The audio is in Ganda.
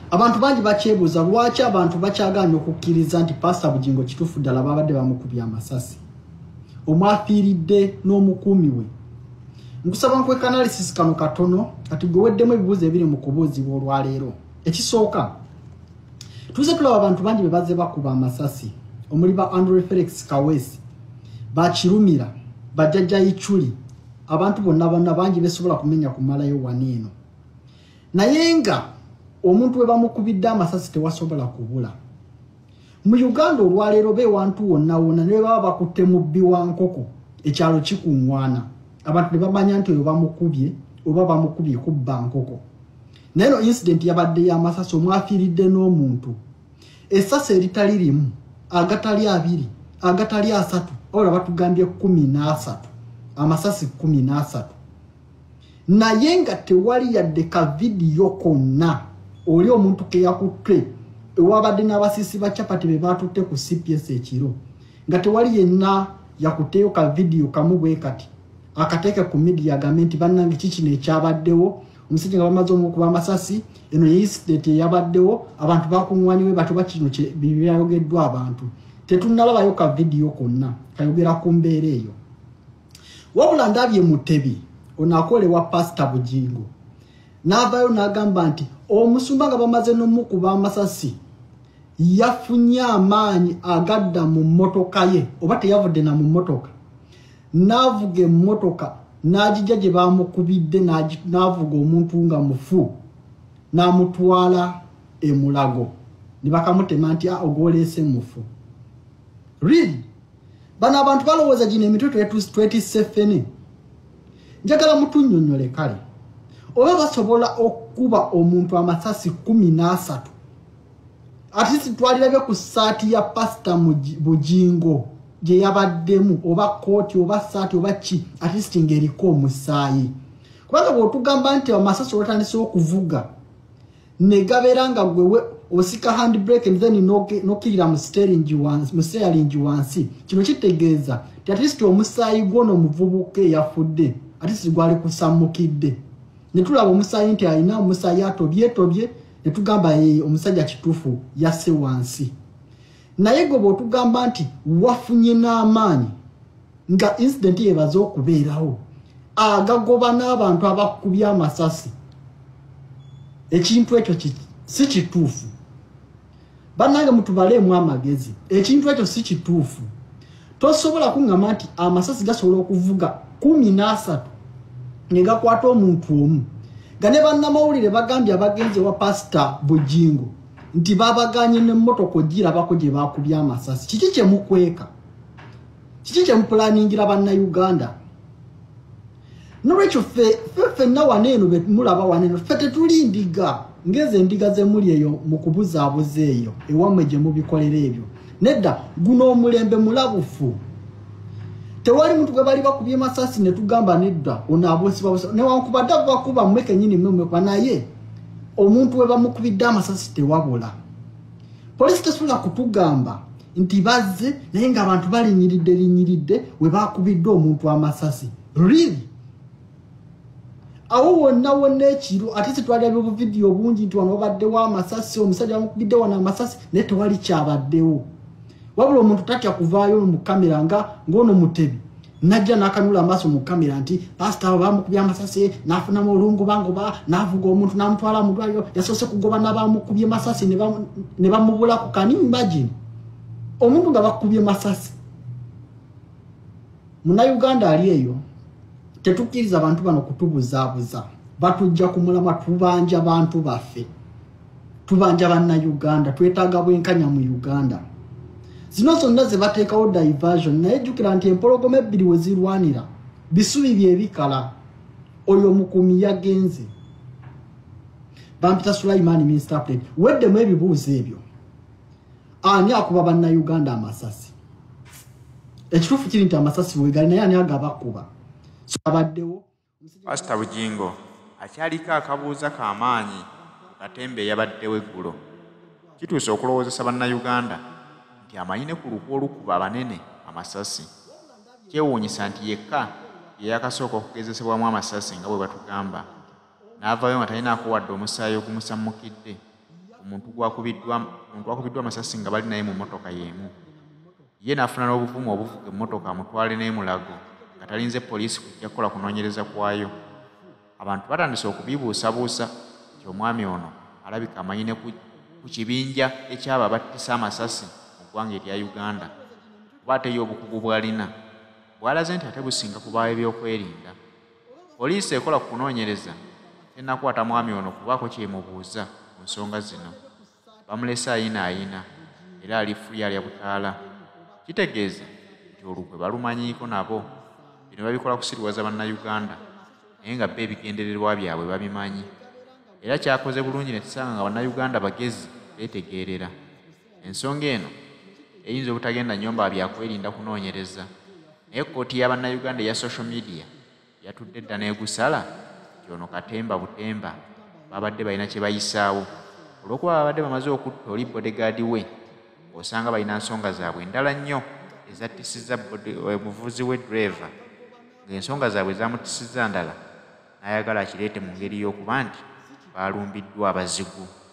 abantu bangi bakyebuuza lwaki abantu bakyagaanye okukkiriza nti Pastor Bujingo kituufu ddala babadde bamukubye amasasi omwafiiridde n'omukuumi we. Nkusaba nkweka analysis kano katono kati gwe weddemu ebibuuzo ebiri mu kubuuzibwa olwaleero. Ekisooka tuze tulaba abantu bangi be bazze bakuba amasasi omuli ba Andrew Felix Kawesi bakirumira bajjajja Ichuli abantu bonna bangi besobola kumenya kumalayo waneeno. Naye nga omuntu we bamukubidde amasasi tewasobola kubula. Mu Uganda olwaleero beewantu wonna ne baba bakutte mu bbiwa nkoko ekyalo kikuŋŋwana abantu ne bamanya nti oyo bamukubye oba bamukubye kubba nkoko. Naye no incident yabadde y'amasasi omwafiiridde n'omuntu essasi eritali limu agatali abiri agatali asatu ola batugambye 13 amasasi 13 naye nga tewali yadde ka video konna oli omuntu ke yakutte ewabadde n'abasisi ba chapati be batutte ku CPS ekiro nga tewali yenna yakutteyo ka video kamu bwe kati akateeka ku media gamenti bannange kiki ne kyabaddewo omusajja nga bamaze okuba amasasi eno incident yabaddewo abantu bakuŋŋwanyiwe batu bakino byayogeddwa abantu tetunnalabayo ka video konna kayogera ku mbeera eyo. Wabula ndabye Mutebi onakolewa Pastor Bujingo n'avaayo n'agamba nti omusumba nga bamaze n'omukuba amasasi yafunye amaanyi agadda mu mmotoka ye oba teyavudde na mu mmotoka n'avuga emmotoka n'agijja gye bamukubidde n'avuga omuntu nga mufu n'amutwala emulago ne bakamutema nti ogwoleese mufu. Really? Bano abantu balowooza gino emitwe twetisefene. Njagala mutunnyonnyole kale oba basobola okuba omuntu amasasi 13 at least twalirabe ku saati ya Pastor Bujingo gye yabaddemu oba kooti oba saati oba ki at least ng'eriko omusaayi. Kubanga bw'otugamba nti amasasi olwatandise okuvuga ne gabeera nga gwewe osika handbrake and then nokirira mu steering wansi kino kitegeeza ti at least omusaayi gwono muvubuke yafudde at least gwali kusamukidde. Ne tulaba omusaayi nti alina omusaayi atobye ne tugamba omusajja kituufu yasse wansi. Naye gwe bw'otugamba nti wafunye n'amaanyi nga incident yebaza okubeerawo agagoba n'abantu abakubye amasasi ekintu ekyo si kituufu. Bannange mutubaleemu amagezi ekintu ekyo si kituufu. Tosobola kuŋŋamba nti amasasi gasobola okuvuga 13 ne gakwata omuntu omu nga ne bannamawulire bagambye abagenzi wa Pastor Bujingo nti babaganye n'emmotoka ogirabako gye bakubye amasasi. Kiki kye mukweka? Kiki kye mupulaningira bannayuganda? Nolwekyo ffenna waneeno be mulaba waneeno ffe tetuli ndiga ngeze endiga ze muli eyo mu kubuzaabuza eyo ewammwe gye mubikolera ebyo. Nedda guno omulembe mulabufu. Tewali muntu gwe bali bakubye masasi ne tugamba nedda onaabuusibabusa newankubadde bakuba mmwe kennyini mmwe naye omuntu we bamukubidde amasasi tewabula. Polisi tesobola kutugamba nti bazze naye ng'abantu balinyiridde we bakubidde omuntu amasasi. Really? Awo wonna ekiro ate sitwalabye bu video bungi nti wano babaddewo amasasi omusajja bamukubidde wano amasasi naye tewali kyabaddewo. Wabula omuntu tatya kuvaayo mu kamera ng'ono Mutebi najja n'akanula amaaso mu kamera nti pastor bamukubye amasasi n'afunamu olungu bangoba n'avuga omuntu n'amutwala mu ddwaliro yasoose kugoba n'abamukubye masasi ne bamubulaku. Can you imagine omuntu nga bakubye masasi? Munnayuganda ali eyo tetukkiriza abantu bano kutubuzaabuza batujja kumulama tubanja abantu baffe tubanja bannayuganda twetaaga bwenkanya mu Uganda. Zino zonna ze bateekawo diversion naye jjukira nti empologoma ebbiri we zirwanira bisubi bye bikala. Oyo omukuumi yagenze bampita Sulaiman Minister Plate weddemu ebibuuzo ebyo ani akuba bannayuganda amasasi? Ekituufu kiri nti amasasi wegali naye ani agabakuba? Abaddewo Pastor Bujingo akyaliko akabuuza k'amaanyi katembe yabaddewo eggulo. Kituuse okulowoozesa bannayuganda nti amanyi ne ku lukwo olukuba abanene amasasi. Kyewuunyisa nti yekka ye yakasooka okugezesebwamu amasasi nga bwe batugamba n'avaayo nga talinaako wadde omusaayi ogumusammukidde omuntu gwakubiddwa amasasi nga bali naye mu mmotoka y'emu. Ye n'afuna n'obuvumu obuvuga emmotoka amutwale n'emulago nga talinze poliisi kujja kukola kunoonyereza kwayo. Abantu batandise okubibuusabuusa nti omwami ono alabika amanyine ku kibinja ekyaba abattisa amasasi mu ggwanga erya Uganda, kuba ate ye obukugu bw'alina bw'alaze nti ate businga kubaawo ebyokwerinda. Poliisi ekola ku kunoonyereza tennakwata mwami ono kubaako kyemubuuza ku nsonga zino. Bamulese ayinaayina era ali fuli alya butaala. Kitegeeza nti olukwe balumanyiiko nabo. Bino babikola kusiriwaza bannayuganda naye nga bo ebigendererwa byabwe babimanyi. Era kyakoze bulungi ne tusanga nga bannayuganda bagezi beetegeerera. Ensonga eno eyinza obutagenda nnyomba byakwerinda kunoonyereza, naye kkooti y'abannayuganda eya social media yatudde dda n'egusala nti ono katemba butemba babadde balina kye bayisaawo olw'okuba babadde bamaze okutta oli bodegaadi we, ng'osanga balina nsonga zaabwe endala nnyo ezattisiza omuvuzi w'edreva, ng'ensonga zaabwe zamuttisizza ndala n'ayagala akireete mu ngeri y'okuba nti baalumbiddwa abazigu.